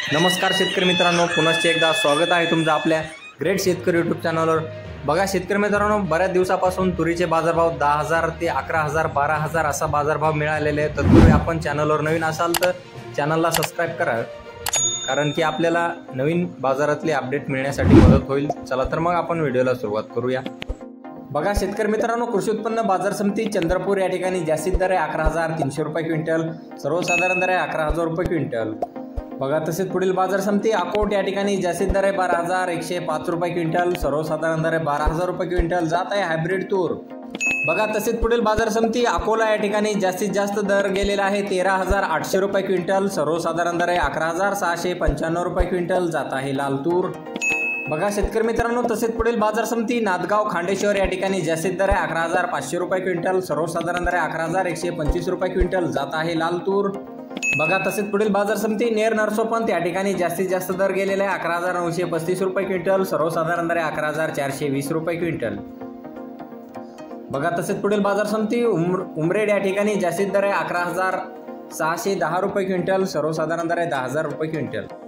नमस्कार शेतकरी मित्रांनो, पुनश्च एकदा स्वागत आहे तुमचं आपल्या ग्रेट शेतकरी यूट्यूब चॅनलवर। बघा शेतकरी मित्रांनो, बऱ्याच दिवसापासून तुरीचे बाजारभाव 10,000 ते 11,000 12,000 असा बाजारभाव मिळालेले आहेत। तत्पूर्वी आपण चॅनलवर नवीन असाल तर चॅनलला सबस्क्राइब करा, कारण की आपल्याला नवीन बाजारातले अपडेट मिळण्यासाठी मदत होईल। चला तर मग आपण व्हिडिओला सुरुवात करूया। बघा शेतकरी मित्रांनो, कृषी उत्पन्न बाजार समिती चंद्रपूर या ठिकाणी जास्तीत दर आहे 11,300 रुपये क्विंटल, सर्वसाधारण दर आहे 11,000 रुपये क्विंटल। बघा तसेच पुढील बाजार समिती अकोट या ठिकाणी जास्तीत दर आहे 12,105 रुपये क्विंटल, सर्वसाधारण दर आहे 12,000 रुपये क्विंटल, जात आहे हायब्रिड तूर। बघा तसेच पुढील बाजार समिती अकोला या ठिकाणी जास्तीत जास्त दर गेलेला आहे 13,800 रुपये क्विंटल, सर्वसाधारण दर आहे 11,695 रुपये क्विंटल, जात आहे लाल तूर। बघा शेतकरी मित्रांनो, तसेच पुढील बाजार समिती नांदगाव खांडेश्वर या ठिकाणी जास्तीत दर आहे 11,500 रुपये क्विंटल, सर्वसाधारण दर आहे 11,125 रुपये क्विंटल, जात आहे लाल तूर। बघा तसेच पुढील बाजार समिती नेर नरसोपंत या ठिकाणी जास्तीत जास्त दर गेलेला आहे 11,935 रुपये क्विंटल, सर्वसाधारण दर आहे 11,420 रुपये क्विंटल। बघा तसेच पुढील बाजार समिती उमरेड या ठिकाणी जास्तीत दर आहे 11,610 रुपये क्विंटल, सर्वसाधारण दर आहे 10,000 रुपये क्विंटल।